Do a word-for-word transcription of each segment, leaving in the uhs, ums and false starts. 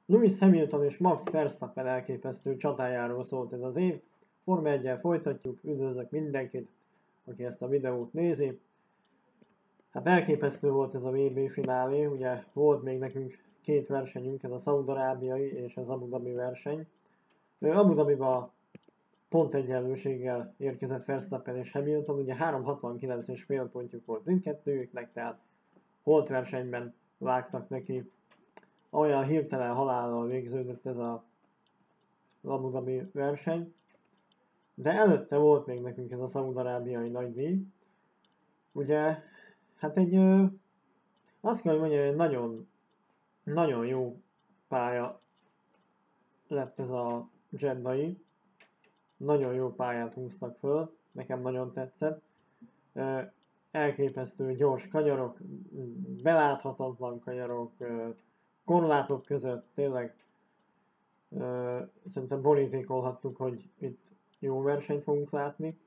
Lewis Hamilton és Max Verstappen elképesztő csatájáról szólt ez az év. Forma egyel folytatjuk, üdvözlök mindenkit, aki ezt a videót nézi. Hát elképesztő volt ez a vé bé finálé, ugye volt még nekünk két versenyünk, ez a szaúd-arábiai és az Abu Dhabi verseny. Abu Dhabiba pont egyenlőséggel érkezett Verstappen és Hamilton, ugye háromszázhatvankilenc és fél pontjuk volt mindkettőjüknek, tehát holt versenyben vágtak neki. Olyan hirtelen halállal végződött ez a Abu Dhabi verseny, de előtte volt még nekünk ez a szaúd-arábiai nagydíj. Ugye, hát egy, ö, azt kell, hogy mondjam, egy nagyon, nagyon jó pálya lett ez a Jeddai. Nagyon jó pályát húztak föl, nekem nagyon tetszett. Ö, elképesztő gyors kanyarok, beláthatatlan kanyarok, ö, korlátok között, tényleg ö, szerintem borítékolhattuk, hogy itt jó versenyt fogunk látni.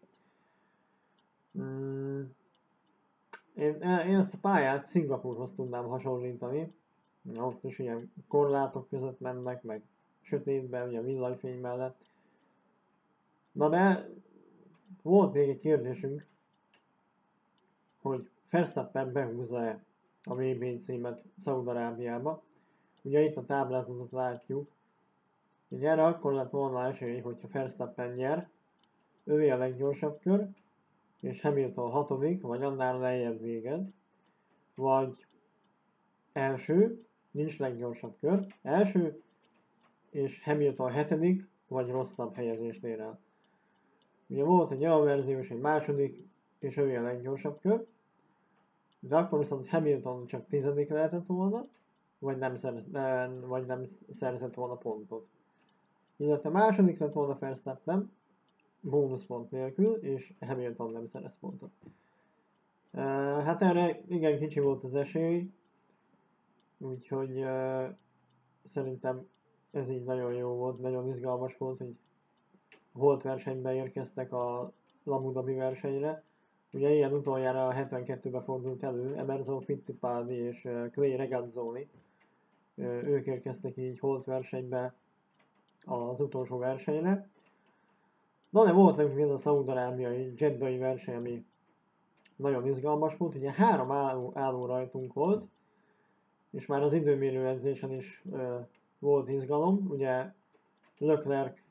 Mm, én, én ezt a pályát Szingapúrhoz tudnám hasonlítani. Na, ott is ilyen korlátok között mennek, meg sötétben, ugye villanyfény mellett. Na de volt még egy kérdésünk, hogy Verstappen behúzza-e a vé bé címet Szaúd-Arábiába. Ugye itt a táblázatot látjuk. Ugye erre akkor lett volna esély, hogyha Verstappen nyer, ővé a leggyorsabb kör, és Hamilton hatodik, vagy annál lejjebb végez. Vagy első, nincs leggyorsabb kör, első, és Hamilton hetedik, vagy rosszabb helyezést ér el. Ugye volt egy olyan verzió, és egy második, és ővé a leggyorsabb kör, de akkor viszont Hamilton csak tizedik lehetett volna, vagy nem, szerez, nem, vagy nem szerzett volna pontot. Illetve második lett volna Verstappen, bónuszpont nélkül, és Hamilton nem szerez pontot. Uh, hát erre igen kicsi volt az esély, úgyhogy uh, szerintem ez így nagyon jó volt, nagyon izgalmas volt, hogy holt versenybe érkeztek a Abu Dhabi versenyre. Ugye ilyen utoljára a hetvenkettőben fordult elő, Emerson Fittipaldi és uh, Clay Regazzoni. Uh, ők érkeztek így holt versenybe az utolsó versenyre. Na de volt nekünk ez a szaúd-arábiai Jeddai verseny, ami nagyon izgalmas volt. Ugye három álló, álló rajtunk volt, és már az időmérő edzésen is uh, volt izgalom. Ugye Leclerc,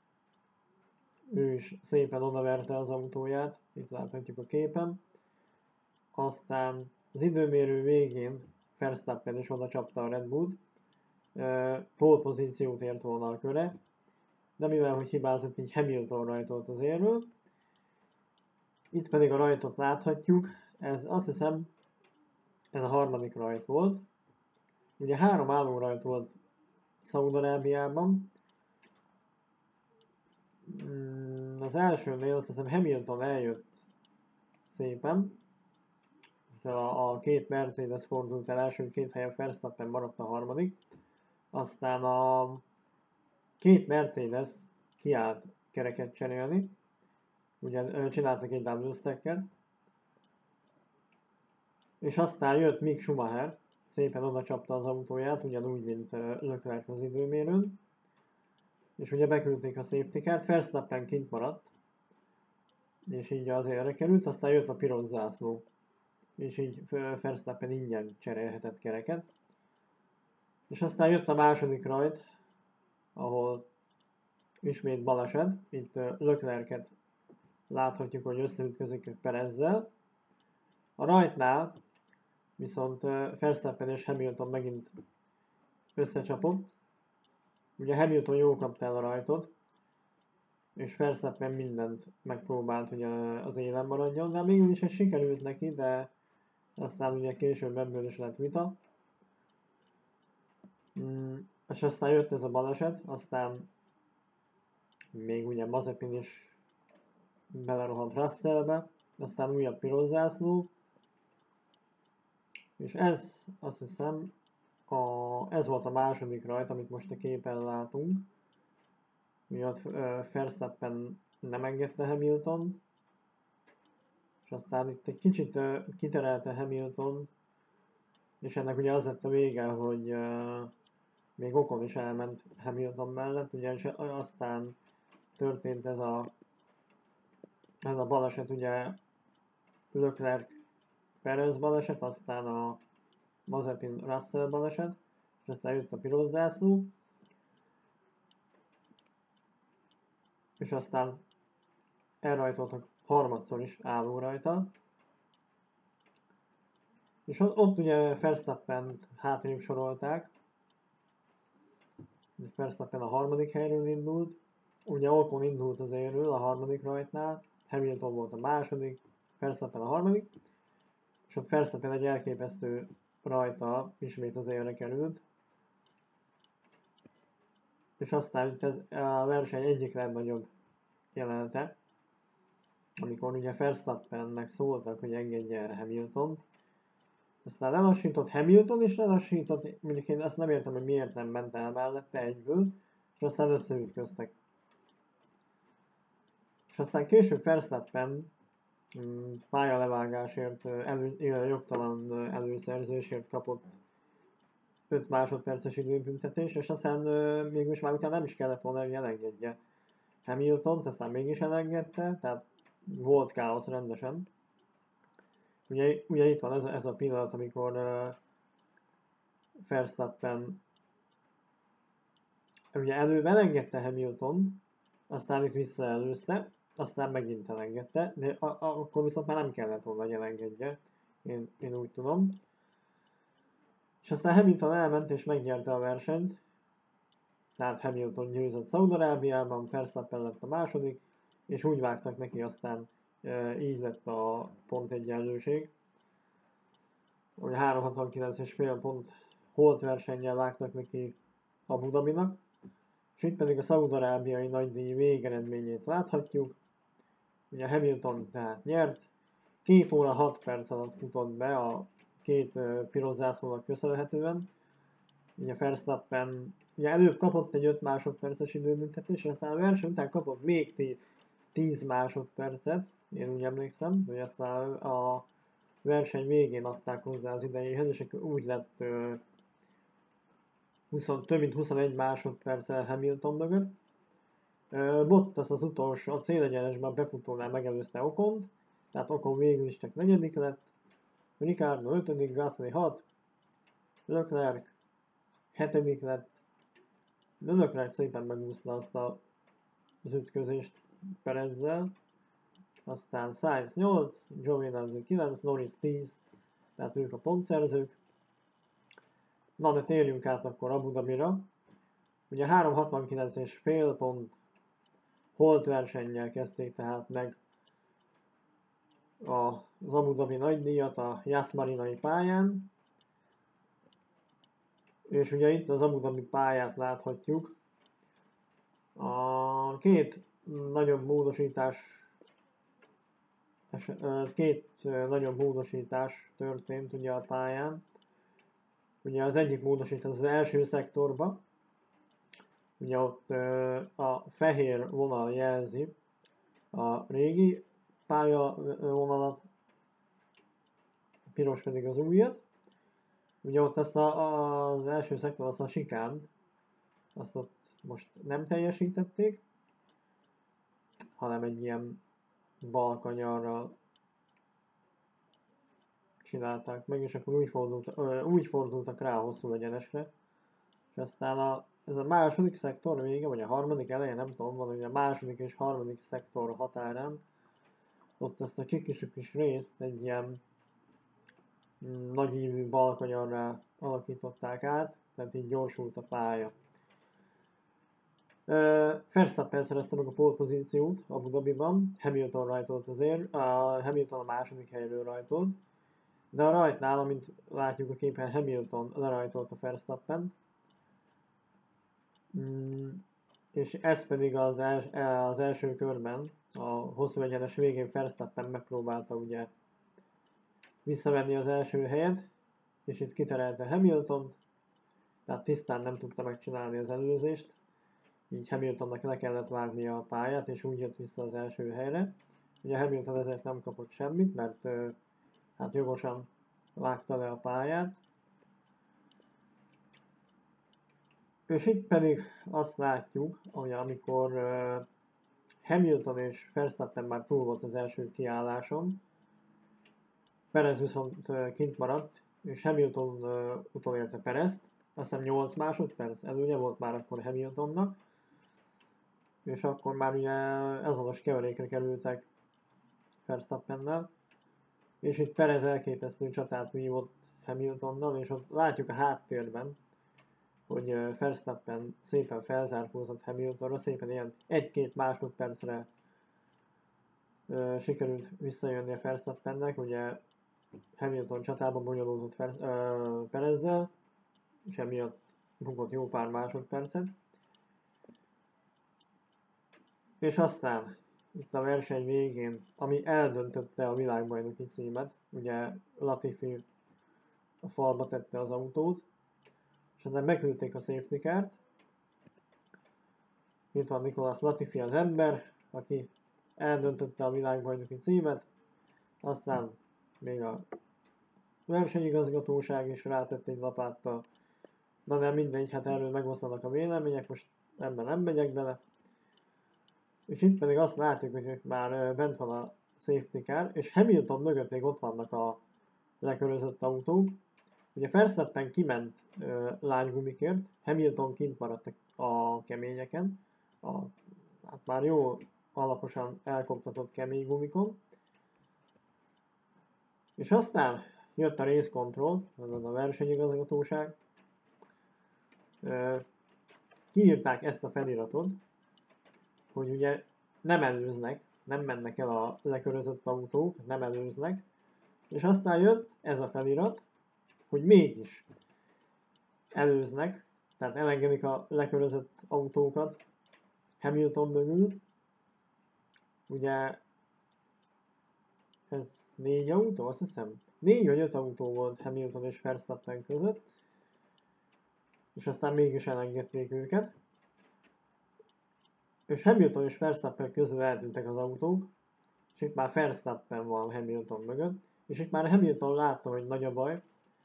ő is szépen odaverte az autóját, itt láthatjuk a képen. Aztán az időmérő végén Verstappen is oda csapta a Red Bullt, uh, pole pozíciót ért volna a köre, de mivel hogy hibázott, így Hamilton rajtolt az érről. Itt pedig a rajtot láthatjuk, ez azt hiszem, ez a harmadik rajt volt. Ugye három álló rajt volt Szaúd-Arábiában. Az elsőnél azt hiszem Hamilton eljött szépen. A, a két Mercedes fordult el első két helyen, Verstappen maradt a harmadik. Aztán a két Mercedes kiállt kereket cserélni. Ugye csináltak egy double stacket. És aztán jött Mick Schumacher, szépen oda csapta az autóját, ugyanúgy, mint Leclerc az időmérőn. És ugye beküldték a safety car-t, Verstappen kint maradt, és így az élre került, aztán jött a piros zászló, és így Verstappen ingyen cserélhetett kereket. És aztán jött a második rajt, ahol ismét baleset, itt Leclerc-et láthatjuk, hogy összeütközik Perezzel. A rajtnál viszont Verstappen és Hamilton megint összecsapott. Ugye Hamilton jól kapta el a rajtot, és Verstappen mindent megpróbált, hogy az élen maradjon, de végül is ez sikerült neki, de aztán ugye később ebből is lett vita. Mm, és aztán jött ez a baleset, aztán még ugye Mazepin is belerohant Russellbe, aztán újabb piros zászló, és ez azt hiszem, a, ez volt a második rajt, amit most a képen látunk. Miatt Verstappen nem engedte Hamiltont, és aztán itt egy kicsit kiterelte Hamilton, és ennek ugye az lett a vége, hogy még Ocon is elment Hamilton mellett, ugye, és aztán történt ez a, ez a baleset, ugye Leclerc Perez baleset, aztán a Mazepin Russell baleset, és aztán jött a piros zászló, és aztán elrajtoltak harmadszor is álló rajta, és ott ugye Verstappent hátrébb sorolták, Verstappen a harmadik helyről indult, ugye Ocon indult az élről a harmadik rajtnál, Hamilton volt a második, Verstappen a harmadik, és ott Verstappen egy elképesztő rajta ismét az élre került, és aztán ez a verseny egyik legnagyobb jelenete, amikor ugye Verstappennek szóltak, hogy engedje el Hamiltont, aztán lelassított Hamilton is lelassított, mondjuk én azt nem értem, hogy miért nem ment el mellette egyből, és aztán összeütköztek. És aztán később Verstappen mm, pályalevágásért, elő, jogtalan előszerzésért kapott öt másodperces időbüntetés, és aztán mégis már utána nem is kellett volna, hogy elengedje Hamiltont, aztán mégis elengedte, tehát volt káosz rendesen. Ugye, ugye itt van ez a, ez a pillanat, amikor uh, Verstappen ugye előbb elengedte Hamilton, aztán itt visszaelőzte, aztán megint elengedte, de a, a, akkor viszont már nem kellett volna, hogy elengedje, én, én úgy tudom. És aztán Hamilton elment és megnyerte a versenyt, tehát Hamilton győzött Szaúd-Arábiában, Verstappen lett a második, és úgy vágtak neki, aztán e, így lett a pontegyenlőség. Ugye három hatvankilenc és fél pont holt versennyel vágtak neki Abu Dhabinak, és itt pedig a szaúd-arábiai nagydíj végeredményét láthatjuk. Ugye Hamilton tehát nyert, két óra hat perc alatt futott be a két uh, piros zászlónak köszönhetően. Ugye Verstappen ugye előbb kapott egy öt másodperces időbüntetést, aztán a verseny után kapott még tíz másodpercet, én úgy emlékszem, hogy aztán a verseny végén adták hozzá az idejéhez, és akkor úgy lett uh, húsz, több mint huszonegy másodperccel Hamilton mögött. Uh, Bottas az utolsó, a célegyenesben befutónál megelőzte Ocont, tehát Ocon végül is csak negyedik lett, Ricciardo ötödik, Gasly hat, Leclerc hetedik lett, de Leclerc szépen megúszta azt a, az ütközést Perezzel, aztán Sainz nyolc, Giovinazzi kilenc, Norris tíz, tehát ők a pontszerzők. Na, de térjünk át akkor Abu Dhabira. Ugye három hatvankilenc és fél pont holt versennyel kezdték tehát meg az Abu Dhabi nagydíjat a Yas Marinai pályán. És ugye itt az Abu Dhabi pályát láthatjuk. A két nagyobb módosítás két nagyobb módosítás történt ugye a pályán. Ugye az egyik módosítás az első szektorba. Ugye ott a fehér vonal jelzi a régi pályavonalat, a piros pedig az újat. Ugye ott azt a, az első szektor, azt a sikánt, azt ott most nem teljesítették, hanem egy ilyen balkanyarral csinálták meg, és akkor úgy, fordult, úgy fordultak rá a hosszú egyenesre. És aztán a, ez a második szektor vége, vagy a harmadik eleje, nem tudom, van, hogy a második és harmadik szektor határán, ott ezt a csikis-csikis részt egy ilyen nagyívű balkanyarrá alakították át, tehát így gyorsult a pálya. Uh, Verstappen szerezte meg a pole pozíciót Abu Dhabiban, Hamilton rajtolt azért, uh, Hamilton a második helyről rajtolt, de a rajtnál, amint látjuk a képen, Hamilton lerajtolt a Verstappent, mm, és ez pedig az, els, az első körben, a hosszú egyenes végén Verstappen megpróbálta ugye visszavenni az első helyet, és itt kiterelte Hamiltont, tehát tisztán nem tudta megcsinálni az előzést, így Hamiltonnak le kellett vágnia a pályát, és úgy jött vissza az első helyre. Ugye Hamilton ezért nem kapott semmit, mert hát jogosan vágta le a pályát. És itt pedig azt látjuk, hogy amikor uh, Hamilton és Verstappen már túl volt az első kiálláson, Perez viszont uh, kint maradt, és Hamilton uh, utolérte Perezt, azt hiszem nyolc másodperc előnye volt már akkor Hamiltonnak, és akkor már ugye azonos keverékre kerültek Verstappennel, és itt Perez elképesztő csatát vívott Hamiltonnal, és ott látjuk a háttérben, hogy Verstappen szépen felzárkózott Hamiltonra, szépen ilyen egy-két másodpercre uh, sikerült visszajönni a Verstappennek, ugye Hamilton csatában bonyolódott Fer- uh, Perezzel, és emiatt bukott jó pár másodpercet. És aztán itt a verseny végén, ami eldöntötte a világbajnoki címet, ugye Latifi a falba tette az autót, és aztán beküldték a safety car-t. Itt van Nicolas Latifi az ember, aki eldöntötte a világbajnoki címet, aztán még a versenyigazgatóság is rátett egy lapáttal. Na de mindegy, hát erről megoszlanak a vélemények, most ebben nem megyek bele. És itt pedig azt látjuk, hogy már bent van a safety car, és Hamilton mögött még ott vannak a lekörözött autók. Ugye Verstappen kiment uh, lánygumikért, Hamilton kint maradt a keményeken, a, hát már jó alaposan elkoptatott kemény gumikon. És aztán jött a race control, azaz a versenyigazgatóság, uh, kiírták ezt a feliratot, hogy ugye nem előznek, nem mennek el a lekörözött autók, nem előznek, és aztán jött ez a felirat, hogy mégis előznek, tehát elengedik a lekörözött autókat Hamilton mögül. Ugye ez négy autó, azt hiszem, négy vagy öt autó volt Hamilton és Verstappen között, és aztán mégis elengedték őket. És Hamilton és Verstappen közül eltűntek az autók, és itt már Verstappen van Hamilton mögött, és itt már Hamilton látta, hogy nagy a baj,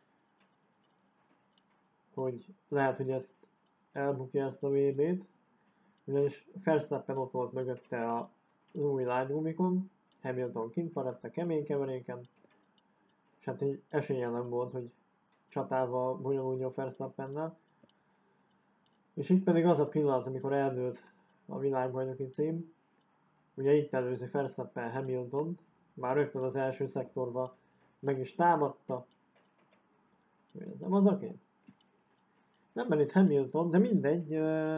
hogy lehet, hogy ezt elbukja ezt a vé bét, ugyanis Verstappen ott volt mögötte az új lánygumikon, Hamilton kint maradt a kemény keveréken, és hát így esélye nem volt, hogy csatával bonyoluljon Verstappennel. És itt pedig az a pillanat, amikor eldőlt a világbajnoki cím, ugye itt előzi Verstappen Hamiltont, már rögtön az első szektorba meg is támadta. Ez nem az oké? Nem, mert itt Hamilton, de mindegy.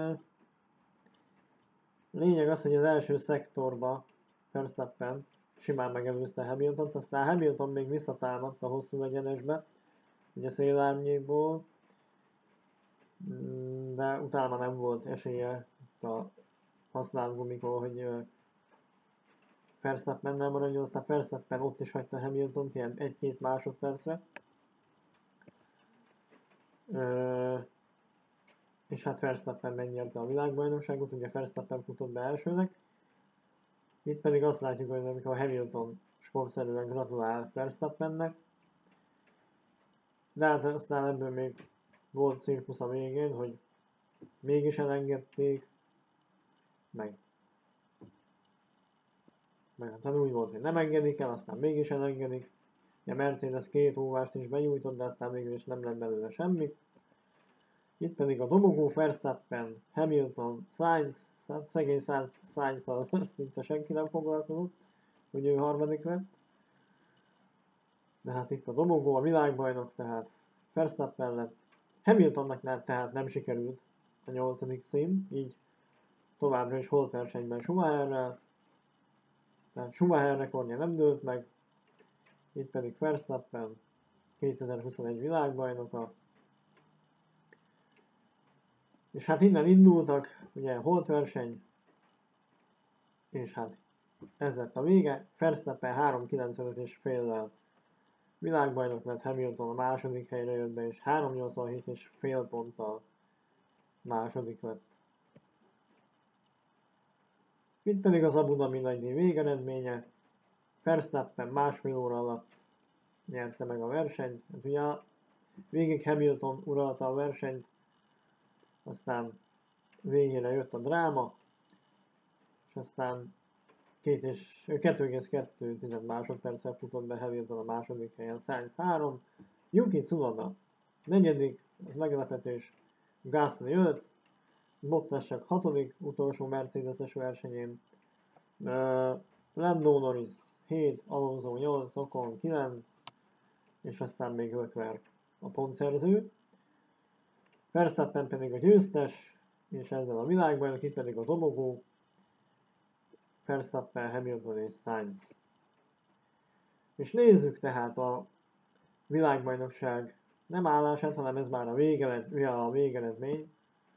Lényeg az, hogy az első szektorba Verstappen simán megelőzte Hamiltont, aztán Hamilton még visszatámadt a hosszú egyenesbe, ugye szélárnyékból, de utána nem volt esélye a használt gumikról, hogy Verstappennel maradjon, aztán Verstappen ott is hagyta Hamiltont ilyen egy-két másodpercre. Ö, és hát Verstappen megnyerte a világbajnokságot, ugye Verstappen futott be elsőnek. Itt pedig azt látjuk, hogy amikor Hamilton sportszerűen gratulál Verstappennek, de hát aztán ebből még volt cirkusz a végén, hogy mégis elengedték, meg, meg hát úgy volt, hogy nem engedik el, aztán mégis elengedik. A Mercedes két óvást is benyújtott, de aztán végül is nem lett belőle semmi. Itt pedig a dobogó Verstappen, Hamilton, Sainz, szegény Sainz-szal szinte senki nem foglalkozott, hogy ő harmadik lett. De hát itt a dobogó, a világbajnok, tehát Verstappen lett. Hamiltonnak nem, tehát nem sikerült a nyolcadik cím, így továbbra is holt versenyben Schumacherrel. Tehát Schumacher rekordja nem dőlt meg, itt pedig Verstappen kétezer-huszonegy világbajnoka. És hát innen indultak, ugye holt verseny, és hát ez lett a vége. Verstappen három kilencvenöt és féllel világbajnok lett, Hamilton a második helyre jött be, és három nyolcvanhét és fél ponttal második lett. Itt pedig az Abu Dhabi nagydíj végeredménye. Verstappen másfél óra alatt nyerte meg a versenyt. Hát ugye végig Hamilton uralta a versenyt, aztán végére jött a dráma, és aztán kettő egész kettő másodperccel futott be Hamilton a második helyen, Sainz három, Yuki Tsunoda negyedik, ez meglepetés, Gasly öt, Bottas csak hatodik, utolsó Mercedes-es versenyén, uh, Lando Norris hét, Alonso nyolc, Ocon kilenc, és aztán még Leclerc a pontszerző. Verstappen pedig a győztes, és ezzel a világbajnok, itt pedig a dobogó, Verstappen, Hamilton és Sainz. És nézzük tehát a világbajnokság nem állását, hanem ez már a, végeled, a végeredmény.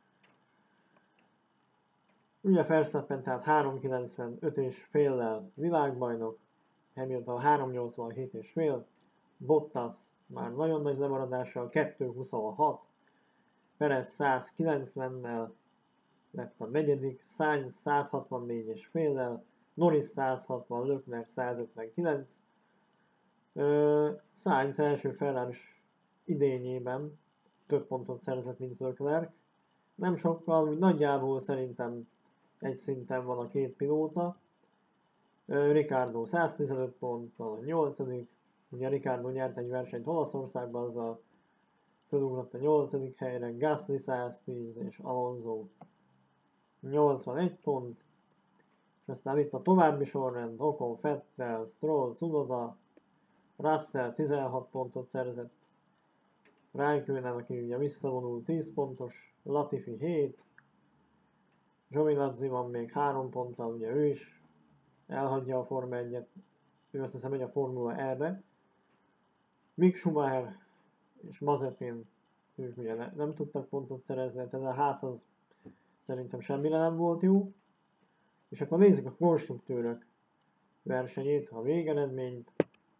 Ugye Verstappen tehát háromszázkilencvenöt és féllel világbajnok, Hamilton háromszáznyolcvanhét és fél, Bottas már nagyon nagy lemaradással kétszázhuszonhat, Perez százkilencvennel lett a negyedik, Sainz százhatvannégy és féllel, Norris százhatvan, Leclerc százötvenkilenc. Uh, Sainz első Ferraris idényében több pontot szerzett, mint Leclerc. Nem sokkal, nagyjából szerintem egy szinten van a két pilóta. Uh, Ricciardo száztizenöt ponttal a nyolcadik. Ugye Ricciardo nyert egy versenyt Olaszországban, azzal felugrott a nyolcadik helyre, Gasly száztíz és Alonso nyolcvanegy pont. És aztán itt a további sorrend, Ocon, Vettel, Stroll, Tsunoda, Russell tizenhat pontot szerzett, Raikkonen, aki ugye visszavonul tíz pontos, Latifi hét, Giovinazzi van még három ponttal, ugye ő is elhagyja a Forma egyet, ő azt hiszem megy a Formula E-be. Mick Schumacher és Mazepin, ők ugye ne, nem tudtak pontot szerezni, tehát a ház az szerintem semmire nem volt jó. És akkor nézzük a konstruktőrök versenyét, a végeredményt.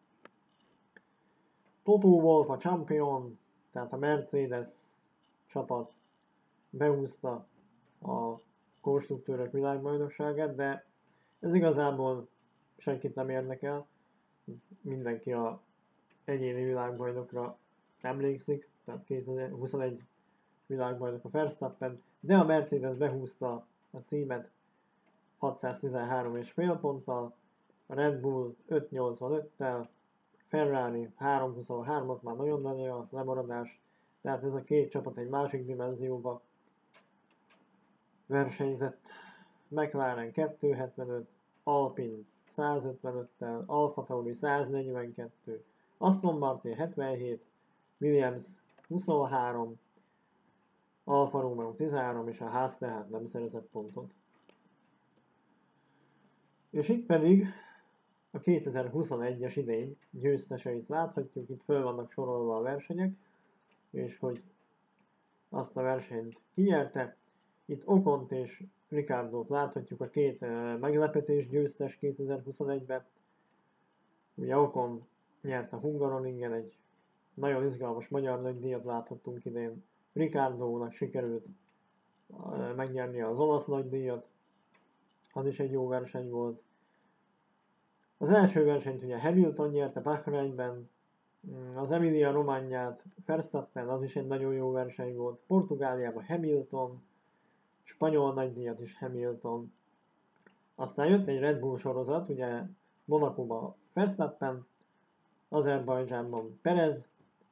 Toto Wolff a champion, tehát a Mercedes csapat behúzta a konstruktőrök világbajnokságát, de ez igazából senkit nem érdekel, mindenki a egyéni világbajnokra emlékszik, tehát kétezer-huszonegy világbajnok a Verstappen, de a Mercedes behúzta a címet hatszáztizenhárom és fél ponttal, a Red Bull ötszáznyolcvanöttel, Ferrari háromszázhuszonhármat, már nagyon nagy a lemaradás, tehát ez a két csapat egy másik dimenzióba versenyzett. McLaren kétszázhetvenöt, Alpine százötvenöttel, Alfa Tauri száznegyvenkettő, Aston Martin hetvenhét, Williams huszonhárom, Alfa Romeo tizenhárom, és a Haas tehát nem szerezett pontot. És itt pedig a kétezer-huszonegyes idény győzteseit láthatjuk, itt föl vannak sorolva a versenyek, és hogy azt a versenyt kinyerte. Itt Ocont és Ricciardót láthatjuk, a két meglepetés győztes kétezer-huszonegyben. Ugye Ocon nyert a Hungaroringen, egy nagyon izgalmas magyar nagydíjat láthattunk idén. Ricciardónak sikerült megnyerni az olasz nagydíjat, az is egy jó verseny volt. Az első versenyt ugye Hamilton nyerte Bahreinben, az Emilia Romagnát Verstappen, az is egy nagyon jó verseny volt. Portugáliában Hamilton, spanyol nagydíjat is Hamilton. Aztán jött egy Red Bull sorozat, ugye Monacóban Verstappen, Azerbajdzsánban Perez,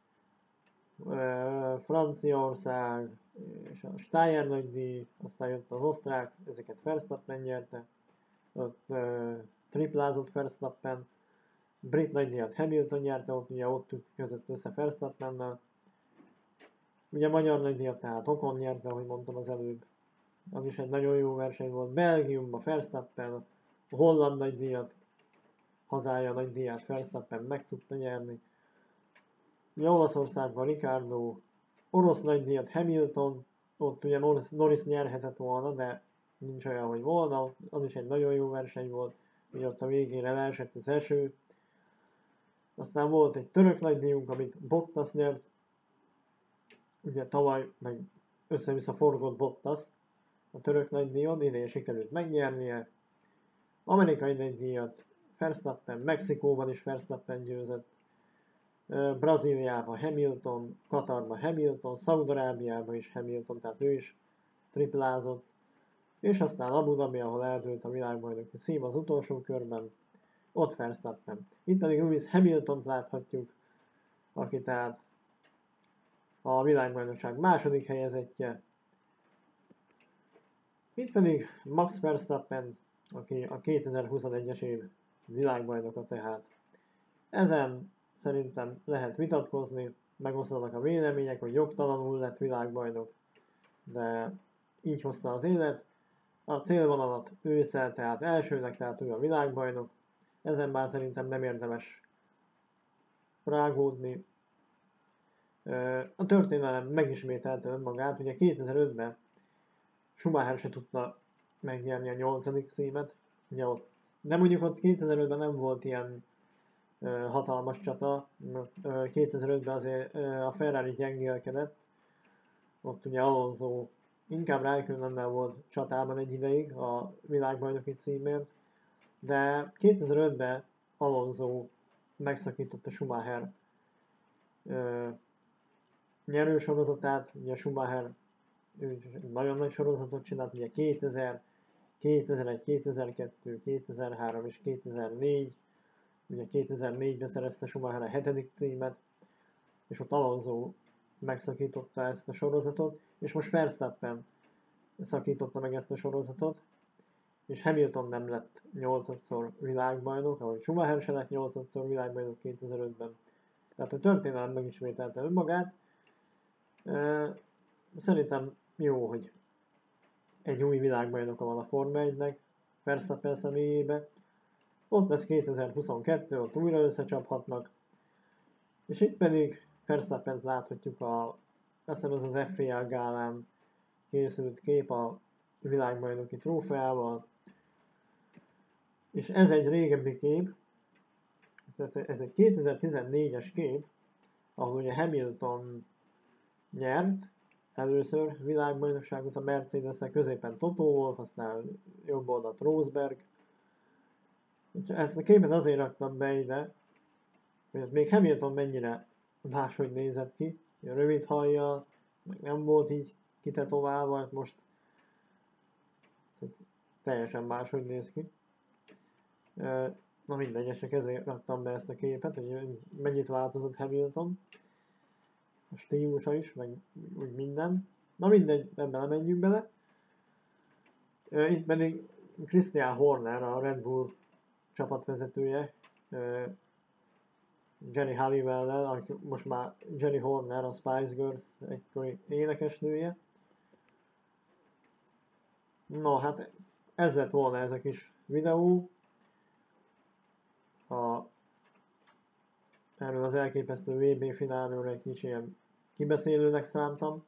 Franciaország és a Steyr nagydíj, aztán jött az osztrák, ezeket Verstappen nyerte, ott uh, triplázott Verstappen, brit nagydíjat Hamilton nyerte, ott ugye ott között össze Verstappennel, ugye magyar nagydíjat tehát Ocon nyerte, ahogy mondtam az előbb, az is egy nagyon jó verseny volt. Belgiumban Verstappen, a holland nagydíjat, hazája nagydíját Verstappen meg tudta nyerni. Ugye Olaszországban Ricciardo, orosz nagydíjat Hamilton, ott ugye Norris, Norris nyerhetett volna, de nincs olyan, hogy volna, az is egy nagyon jó verseny volt, ugye ott a végére leesett az eső. Aztán volt egy török nagydíjunk, amit Bottas nyert, ugye tavaly meg össze-vissza forgott Bottas a török nagydíjon, idén sikerült megnyernie. Amerikai nagydíjat Verstappen, Mexikóban is Verstappen győzött, Brazíliában Hamilton, Katarban Hamilton, Szaúd-Arábiában is Hamilton, tehát ő is triplázott, és aztán Abu Dhabi, ahol eldőlt a világbajnoki cím az utolsó körben, ott Verstappen. Itt pedig Lewis Hamiltont láthatjuk, aki tehát a világbajnokság második helyezettje. Itt pedig Max Verstappen, aki a kétezer-huszonegyes év világbajnoka tehát. Ezen szerintem lehet vitatkozni, megosztanak a vélemények, hogy jogtalanul lett világbajnok, de így hozta az élet. A célvonalat ő szel, tehát elsőnek, tehát ő a világbajnok. Ezen már szerintem nem érdemes rágódni. A történelem megismételte önmagát, ugye kétezer-ötben Schumacher se tudta megnyerni a nyolcadik címet, ugye ott, de mondjuk ott kétezer-ötben nem volt ilyen uh, hatalmas csata, uh, kétezer-ötben azért uh, a Ferrari gyengélkedett, ott ugye Alonso inkább Raikkonennel volt csatában egy ideig a világbajnoki címért, de kétezer-ötben Alonso megszakította Schumacher uh, nyerősorozatát, ugye Schumacher ő nagyon nagy sorozatot csinált, ugye kétezer, kétezer-egy, kétezer-kettő, kétezer-három és kétezer-négy, ugye kétezer-négyben szerezte Schumacher a hetedik címet, és ott Alonso megszakította ezt a sorozatot, és most Verstappen szakította meg ezt a sorozatot, és Hamilton nem lett nyolcadszor világbajnok, ahogy Schumacher se lett nyolcadszor világbajnok kétezer-ötben. Tehát a történelem megismételte önmagát. Szerintem jó, hogy egy új világbajnoka van a Forma egynek, Verstappen személyébe. Ott lesz kétezer-huszonkettő, ott újra összecsaphatnak. És itt pedig Verstappent láthatjuk a, azt hiszem ez az ef i á gálán készült kép a világbajnoki trófeával. És ez egy régebbi kép, ez, ez egy kétezer-tizennégyes kép, ahol ugye Hamilton nyert először világbajnokságot a Mercedes-el, középen Toto Wolff, aztán jobb oldalt Rosberg. Ezt a képet azért raktam be ide, hogy még Hamilton mennyire máshogy nézett ki, rövid hajjal, meg nem volt így kitetoválva, most teljesen máshogy néz ki. Na mindegy, csak ezért raktam be ezt a képet, hogy mennyit változott Hamilton. A stílusa is, meg úgy minden. Na mindegy, ebben nem menjünk bele. Itt pedig Christian Horner, a Red Bull csapatvezetője, Jenny Halliwell-lel, most már Jenny Horner, a Spice Girls egykori énekesnője. No, hát ez lett volna ez a kis videó. A, erről az elképesztő vé bé finálról egy kis ilyen kibeszélőnek szántam.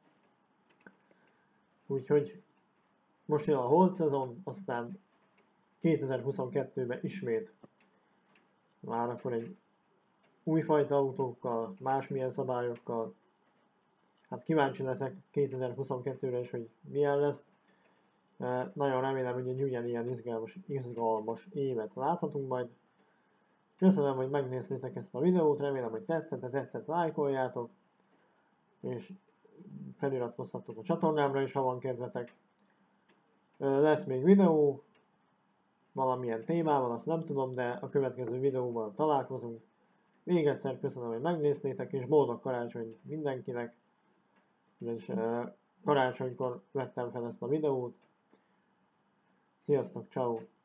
Úgyhogy most jön a holt szezon, aztán kétezer-huszonkettőben ismét már akkor egy újfajta autókkal, másmilyen szabályokkal. Hát kíváncsi leszek kétezer-huszonkettőre is, hogy milyen lesz. Nagyon remélem, hogy egy ugyanilyen izgalmas, izgalmas évet láthatunk majd. Köszönöm, hogy megnéztétek ezt a videót, remélem, hogy tetszett, ha tetszett, lájkoljátok, és feliratkozhatok a csatornámra is, ha van kedvetek. Lesz még videó, valamilyen témával, azt nem tudom, de a következő videóban találkozunk. Még egyszer köszönöm, hogy megnéztétek, és boldog karácsony mindenkinek. És karácsonykor vettem fel ezt a videót. Sziasztok, ciao.